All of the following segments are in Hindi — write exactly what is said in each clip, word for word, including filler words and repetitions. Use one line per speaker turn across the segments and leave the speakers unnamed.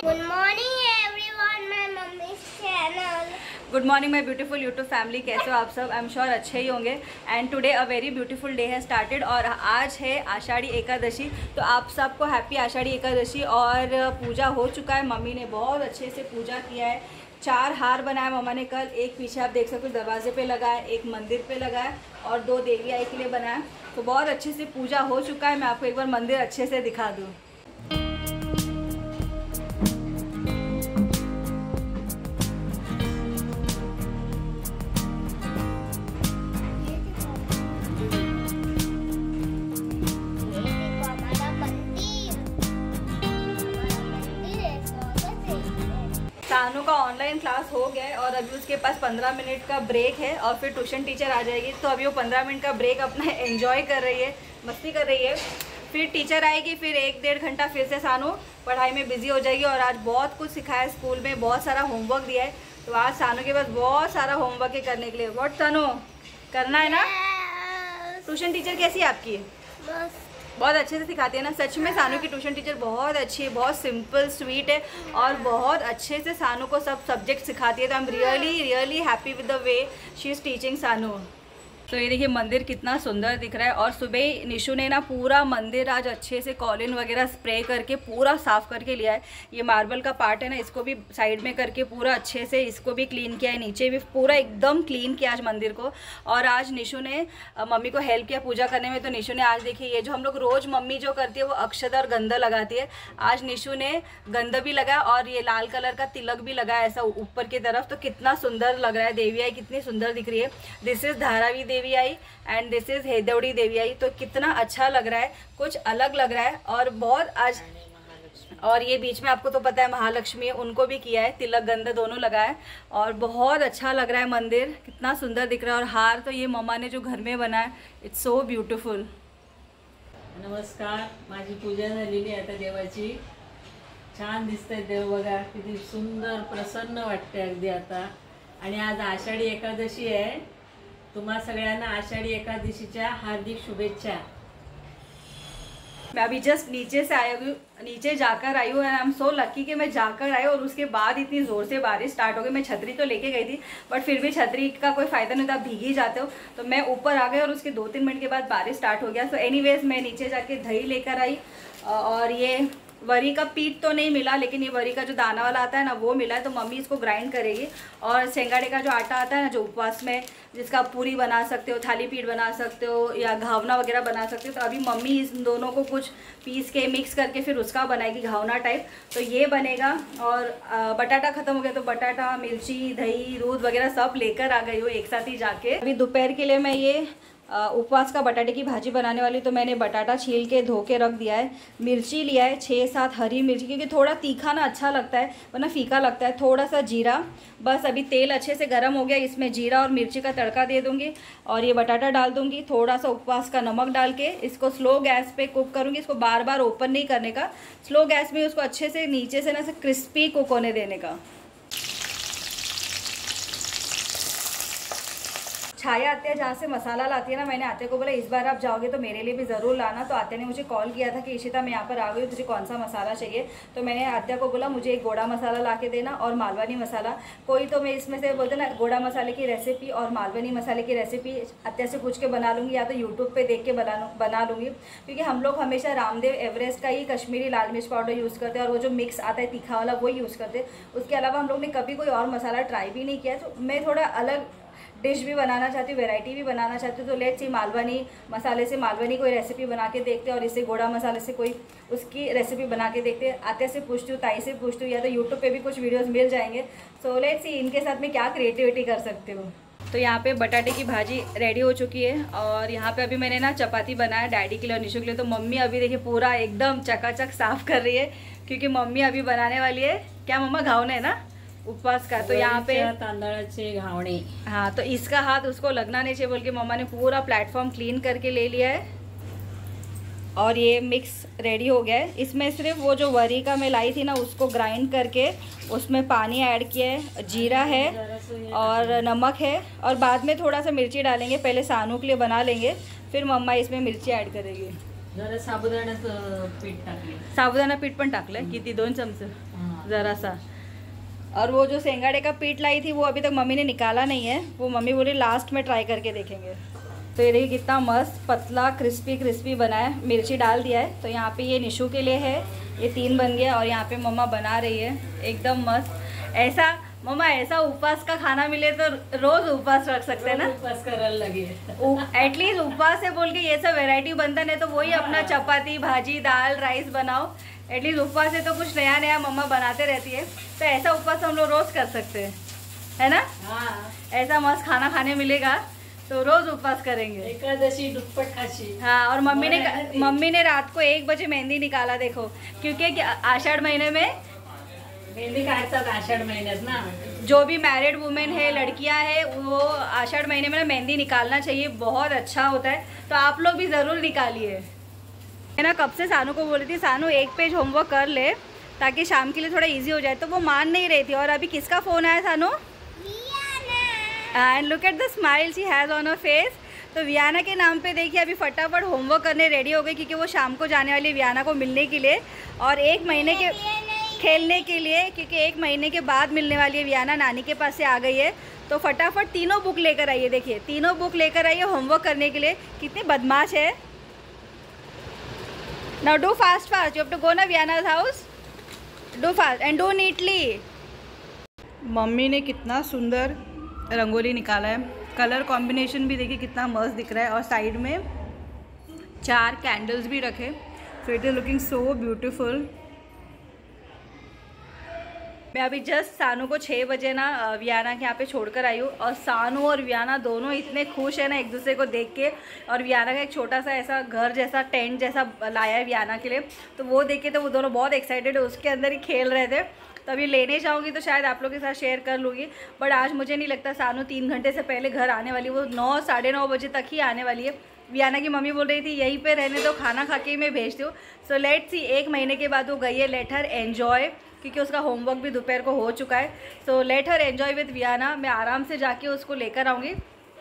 Good morning everyone, my mummy's channel.
Good morning my beautiful YouTube family, कैसे हो आप सब? आई एम श्योर अच्छे ही होंगे। And today a very beautiful day है स्टार्टेड और आज है आषाढ़ी एकादशी। तो आप सबको हैप्पी आषाढ़ी एकादशी। और पूजा हो चुका है, मम्मी ने बहुत अच्छे से पूजा किया है। चार हार बनाया मम्मा ने कल, एक पीछे आप देख सकते हो दरवाजे पे लगा है, एक मंदिर पे लगा है और दो देवी आई के लिए बनाया। तो बहुत अच्छे से पूजा हो चुका है। मैं आपको एक बार मंदिर अच्छे से दिखा दूँ। सानू का ऑनलाइन क्लास हो गया है और अभी उसके पास पंद्रह मिनट का ब्रेक है और फिर ट्यूशन टीचर आ जाएगी। तो अभी वो पंद्रह मिनट का ब्रेक अपना एंजॉय कर रही है, मस्ती कर रही है। फिर टीचर आएगी, फिर एक डेढ़ घंटा फिर से सानू पढ़ाई में बिजी हो जाएगी। और आज बहुत कुछ सिखाया स्कूल में, बहुत सारा होमवर्क दिया है। तो आज सानू के पास बहुत सारा होमवर्क है करने के लिए। व्हाट सानू, करना है ना? ट्यूशन टीचर कैसी है आपकी? बहुत अच्छे से सिखाती है ना? सच में सानू की ट्यूशन टीचर बहुत अच्छी है, बहुत सिंपल स्वीट है और बहुत अच्छे से सानू को सब सब्जेक्ट सिखाती है। तो I am really really happy with the way she is teaching Sanu. तो ये देखिए मंदिर कितना सुंदर दिख रहा है। और सुबह निशु ने ना पूरा मंदिर आज अच्छे से कॉलिन वगैरह स्प्रे करके पूरा साफ़ करके लिया है। ये मार्बल का पार्ट है ना, इसको भी साइड में करके पूरा अच्छे से इसको भी क्लीन किया है, नीचे भी पूरा एकदम क्लीन किया आज मंदिर को। और आज निशु ने मम्मी को हेल्प किया पूजा करने में। तो निशु ने आज देखिए, ये जो हम लोग रोज़ मम्मी जो करती है वो अक्षत और गंधा लगाती है, आज निशु ने गंधा भी लगाया और ये लाल कलर का तिलक भी लगाया ऐसा ऊपर की तरफ। तो कितना सुंदर लग रहा है। देवी आई कितनी सुंदर दिख रही है। दिस इज़ धारावी देवी आई and this is Hedauri Devi आई। तो कितना अच्छा लग रहा है, कुछ अलग लग रहा है और बहुत आज। और ये बीच में आपको तो पता है महालक्ष्मी है, उनको भी किया है, तिलक गंध दोनों लगा है और बहुत अच्छा लग रहा है मंदिर, कितना सुंदर दिख रहा है। और हार तो ये मम्मा ने जो घर में बनाया, इट्स सो ब्यूटिफुल।
नमस्कार, माझी पूजा झालेली आता देवाची। छान दिसतंय देव, बघा किती सुंदर प्रसन्न वाटते अगदी आता। आणि आज आषाढी एकादशी आहे। तुम्हा सगळ्यांना आषाढी एकादशीच्या हार्दिक शुभेच्छा।
मैं अभी जस्ट नीचे से आई हूँ, नीचे जाकर आई हूँ and I am so lucky कि मैं जाकर आई और उसके बाद इतनी ज़ोर से बारिश स्टार्ट हो गई। मैं छतरी तो लेके गई थी बट फिर भी छतरी का कोई फ़ायदा नहीं था, भीग ही जाते हो। तो मैं ऊपर आ गई और उसके दो तीन मिनट के बाद बारिश स्टार्ट हो गया। सो एनीवेज मैं नीचे जाके दही लेकर आई और ये वरी का पीठ तो नहीं मिला, लेकिन ये वरी का जो दाना वाला आता है ना वो मिला है। तो मम्मी इसको ग्राइंड करेगी। और सेंगाड़े का जो आटा आता है ना, जो उपवास में जिसका आप पूरी बना सकते हो, थाली पीठ बना सकते हो या घावना वगैरह बना सकते हो। तो अभी मम्मी इस दोनों को कुछ पीस के मिक्स करके फिर उसका बनाएगी घावना टाइप। तो ये बनेगा। और बटाटा ख़त्म हो गया तो बटाटा, मिर्ची, दही, दूध वगैरह सब लेकर आ गई हो एक साथ ही जाके। अभी दोपहर के लिए मैं ये उपवास का बटाटे की भाजी बनाने वाली। तो मैंने बटाटा छील के धो के रख दिया है। मिर्ची लिया है छः सात हरी मिर्ची, क्योंकि थोड़ा तीखा ना अच्छा लगता है वरना फीका लगता है। थोड़ा सा जीरा, बस अभी तेल अच्छे से गर्म हो गया, इसमें जीरा और मिर्ची का तड़का दे दूँगी और ये बटाटा डाल दूँगी। थोड़ा सा उपवास का नमक डाल के इसको स्लो गैस पे कुक करूँगी। इसको बार बार ओपन नहीं करने का, स्लो गैस में उसको अच्छे से नीचे से ना से क्रिस्पी कुक होने देने का। छाया आत्या जहाँ से मसाला लाती है ना, मैंने आत्या को बोला इस बार आप जाओगे तो मेरे लिए भी ज़रूर लाना। तो आत्या ने मुझे कॉल किया था कि इशिता मैं यहाँ पर आ गई हूँ, तुझे कौन सा मसाला चाहिए। तो मैंने आत्या को बोला मुझे एक गोड़ा मसाला ला के देना और मालवनी मसाला। कोई तो मैं इसमें से बोलते ना गोड़ा मसाले की रेसिपी और मालवनी मसाले की रेसिपी आत्या से पूछ के बना लूँगी या तो यूट्यूब पर देख के बना बना लूँगी। क्योंकि हम लोग हमेशा रामदेव एवरेस्ट का ही कश्मीरी लाल मिर्च पाउडर यूज़ करते हैं और वो जो मिक्स आता है तीखा वाला वो यूज़ करते हैं। उसके अलावा हम लोग ने कभी कोई और मसाला ट्राई भी नहीं किया। तो मैं थोड़ा अलग डिश भी बनाना चाहती हूँ, वैरायटी भी बनाना चाहती हूँ। तो लेट्स सी मालवनी मसाले से मालवनी कोई रेसिपी बना के देखते हैं और इससे गोड़ा मसाले से कोई उसकी रेसिपी बना के देखते हैं। आते से पूछती हूँ, ताई से पूछती हूँ या तो यूट्यूब पे भी कुछ वीडियोस मिल जाएंगे। सो लेट्स सी इनके साथ में क्या क्रिएटिविटी कर सकती हूँ। तो यहाँ पे बटाटे की भाजी रेडी हो चुकी है और यहाँ पे अभी मैंने ना चपाती बनाया डैडी के लिए और निशु के लिए। तो मम्मी अभी देखिए पूरा एकदम चकाचक साफ़ कर रही है क्योंकि मम्मी अभी बनाने वाली है क्या मम्मा, घावना है ना उपवास का। तो यहाँ पे
तांदळाचे घावणे।
हाँ, तो इसका हाथ उसको लगना नहीं चाहिए बोल के मम्मा ने पूरा प्लेटफॉर्म क्लीन करके ले लिया है और ये मिक्स रेडी हो गया है। इसमें सिर्फ वो जो वरी का मैं लाई थी ना उसको ग्राइंड करके उसमें पानी ऐड किया है, जीरा है और नमक है और बाद में थोड़ा सा मिर्ची डालेंगे। पहले सानू के लिए बना लेंगे, फिर मम्मा इसमें मिर्ची ऐड करेगी।
जरा साबुदाण्याचं पीठ टाकले,
साबुदाणा पीठ पण टाकलंय किती, दोन चमचे। ज़रा सा। और वो जो सेंगाड़े का पीठ लाई थी वो अभी तक मम्मी ने निकाला नहीं है, वो मम्मी बोली लास्ट में ट्राई करके देखेंगे। तो ये देखिए कितना मस्त पतला क्रिस्पी क्रिस्पी बना है, मिर्ची डाल दिया है। तो यहाँ पे ये निशु के लिए है, ये तीन बन गया। और यहाँ पे मम्मा बना रही है एकदम मस्त। ऐसा मम्मा ऐसा उपवास का खाना मिले तो रोज उपवास रख सकते हैं ना,
उपवास करने लगे।
एटलीस्ट उपवास है बोल के ये सब वैरायटी बनता नहीं तो वही अपना चपाती भाजी दाल राइस बनाओ। एटलीस्ट उपवास है तो कुछ नया नया मम्मा बनाते रहती है, तो ऐसा उपवास हम लोग रोज कर सकते हैं, है ना।
हाँ,
ऐसा मस्त खाना खाने मिलेगा तो रोज उपवास करेंगे।
एकादशी दुप्पट खाशी।
हाँ, और मम्मी ने मम्मी ने रात को एक बजे मेहंदी निकाला देखो, क्योंकि आषाढ़ महीने में
मेहंदी काटतात आषाढ़ महीन्यात ना।
जो भी मैरिड वुमेन है, लड़कियां हैं, वो आषाढ़ महीने में ना मेहंदी निकालना चाहिए, बहुत अच्छा होता है। तो आप लोग भी ज़रूर निकालिए। मैं ना कब से सानू को बोल रही थी सानू एक पेज होमवर्क कर ले ताकि शाम के लिए थोड़ा इजी हो जाए, तो वो मान नहीं रही थी। और अभी किसका फ़ोन आया Sanu? And look at the smile she has on a face. तो वियाना के नाम पे देखिए अभी फटाफट होमवर्क करने रेडी हो गई, क्योंकि वो शाम को जाने वाली वियाना को मिलने के लिए और एक महीने के खेलने के लिए, क्योंकि एक महीने के बाद मिलने वाली है वियाना, नानी के पास से आ गई है। तो फटाफट तीनों बुक लेकर आइए, देखिए तीनों बुक लेकर आइए होमवर्क करने के लिए। कितने बदमाश है। Now do fast fast, you have to go ना Viana's house, do fast and do neatly. Mummy ने कितना सुंदर रंगोली निकाला है, कलर कॉम्बिनेशन भी देखिए कितना मस्त दिख रहा है। और साइड में चार कैंडल्स भी रखे, so it is looking so beautiful. मैं अभी जस्ट सानू को छः बजे ना वियाना के यहाँ पे छोड़कर आई हूँ, और सानू और वियाना दोनों इतने खुश हैं ना एक दूसरे को देख के। और वियाना का एक छोटा सा ऐसा घर जैसा टेंट जैसा लाया है वियाना के लिए, तो वो देख के तो वो दोनों बहुत एक्साइटेड है, उसके अंदर ही खेल रहे थे। तो अभी लेने जाऊँगी तो शायद आप लोगों के साथ शेयर कर लूँगी, बट आज मुझे नहीं लगता सानू तीन घंटे से पहले घर आने वाली, वो नौ साढ़े नौ बजे तक ही आने वाली है। वियाना की मम्मी बोल रही थी यहीं पे रहने दो, खाना खा के ही मैं भेजती हूँ। सो लेट्स सी, एक महीने के बाद वो गई है, लेट हर एन्जॉय, क्योंकि उसका होमवर्क भी दोपहर को हो चुका है। So let her enjoy with Viana. मैं आराम से जाके उसको लेकर आऊँगी।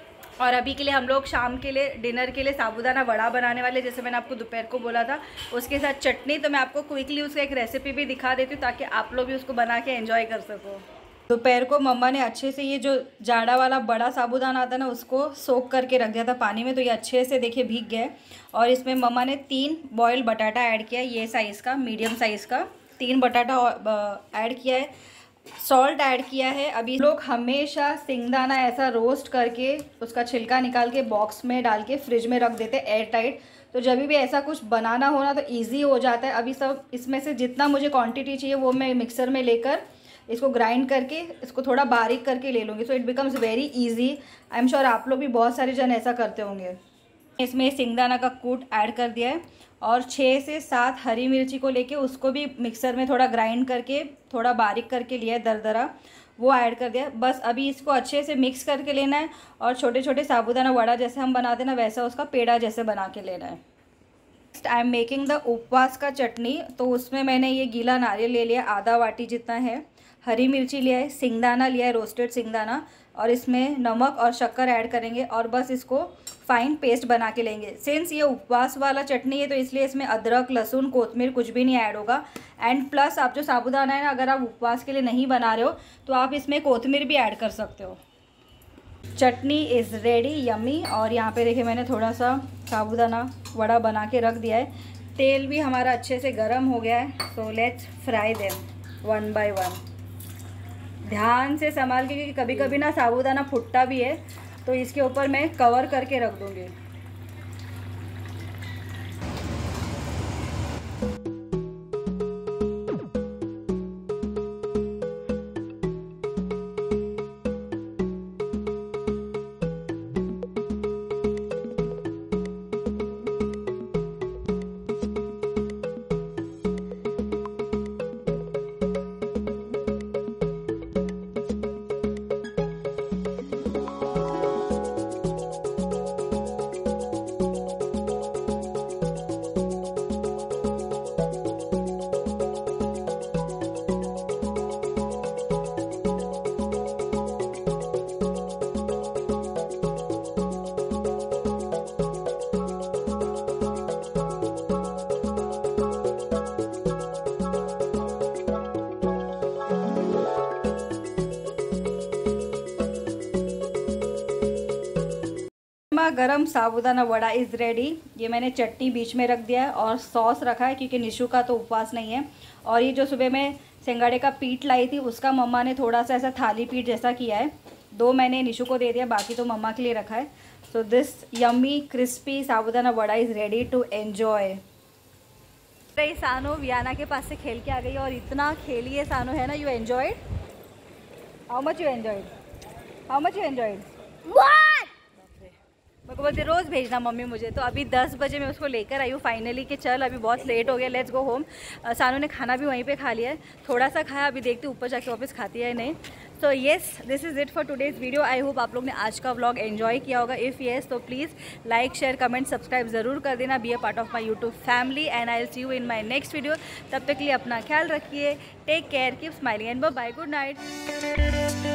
और अभी के लिए हम लोग शाम के लिए डिनर के लिए साबूदाना वड़ा बनाने वाले, जैसे मैंने आपको दोपहर को बोला था, उसके साथ चटनी। तो मैं आपको क्विकली उसका एक रेसिपी भी दिखा देती हूँ ताकि आप लोग भी उसको बना के एंजॉय कर सको। दोपहर को मम्मा ने अच्छे से ये जो जाड़ा वाला बड़ा साबूदाना आता है ना, उसको सोक करके रख दिया था पानी में, तो ये अच्छे से देखिए भीग गया। और इसमें मम्मा ने तीन बॉयल बटाटा ऐड किया, ये साइज़ का, मीडियम साइज़ का तीन बटाटा ऐड किया है, सॉल्ट ऐड किया है। अभी लोग हमेशा सिंगदाना ऐसा रोस्ट करके उसका छिलका निकाल के बॉक्स में डाल के फ्रिज में रख देते एयर टाइट, तो जब भी ऐसा कुछ बनाना हो ना तो ईजी हो जाता है। अभी सब इसमें से जितना मुझे क्वांटिटी चाहिए वो मैं मिक्सर में लेकर इसको ग्राइंड करके इसको थोड़ा बारीक करके ले लूँगी, so it becomes very easy. I am sure आप लोग भी बहुत सारे जन ऐसा करते होंगे। इसमें सिंगदाना का कूट ऐड कर दिया है, और छः से सात हरी मिर्ची को लेके उसको भी मिक्सर में थोड़ा ग्राइंड करके थोड़ा बारीक करके लिया है दरदरा, वो ऐड कर दिया। बस अभी इसको अच्छे से मिक्स करके लेना है, और छोटे छोटे साबूदाना वड़ा जैसे हम बनाते हैं ना वैसा उसका पेड़ा जैसे बना के लेना है। Next I am making the उपवास का चटनी। तो उसमें मैंने ये गीला नारियल ले लिया आधा वाटी जितना है, हरी मिर्ची लिया है, सिंगदाना लिया है रोस्टेड सिंगदाना, और इसमें नमक और शक्कर ऐड करेंगे और बस इसको फाइन पेस्ट बना के लेंगे। सिंस ये उपवास वाला चटनी है तो इसलिए इसमें अदरक लहसुन कोतमीर कुछ भी नहीं ऐड होगा। एंड प्लस आप जो साबूदाना है ना, अगर आप उपवास के लिए नहीं बना रहे हो तो आप इसमें कोतमीर भी ऐड कर सकते हो। Chutney is ready yummy. और यहाँ पे देखिए मैंने थोड़ा सा साबूदाना वड़ा बना के रख दिया है, तेल भी हमारा अच्छे से गर्म हो गया है। So let's fry them one by one, ध्यान से संभाल के, क्योंकि कभी कभी ना साबूदाना फुटता भी है। तो इसके ऊपर मैं कवर करके रख दूँगी। गरम साबूदाना वड़ा इज़ रेडी। ये मैंने चटनी बीच में रख दिया है और सॉस रखा है क्योंकि निशु का तो उपवास नहीं है। और ये जो सुबह मैं सिंगाड़े का पीठ लाई थी उसका मम्मा ने थोड़ा सा ऐसा थाली पीठ जैसा किया है, दो मैंने निशु को दे दिया, बाकी तो मम्मा के लिए रखा है। So this yummy crispy sabudana vada is ready to enjoy. रही सानो वियाना के पास से खेल के आ गई और इतना खेली है सानो, है ना। You enjoyed? How much you enjoyed? How much you enjoyed? मेरे को बोलते रोज़ भेजना मम्मी मुझे। तो अभी दस बजे मैं उसको लेकर आई हूँ फाइनली कि चल अभी बहुत लेट हो गया, लेट्स गो होम। सानू ने खाना भी वहीं पे खा लिया है, थोड़ा सा खाया, अभी देखती हूँ ऊपर जाके वापस खाती है नहीं। So yes, this is it for today's video. I hope आप लोग ने आज का व्लॉग एंजॉय किया होगा। इफ़ येस तो please like share comment subscribe ज़रूर कर देना। Be a part of my YouTube family and I will see you in my next video. तब तक के लिए अपना ख्याल रखिए, take care, keep smiling and bye bye, good night.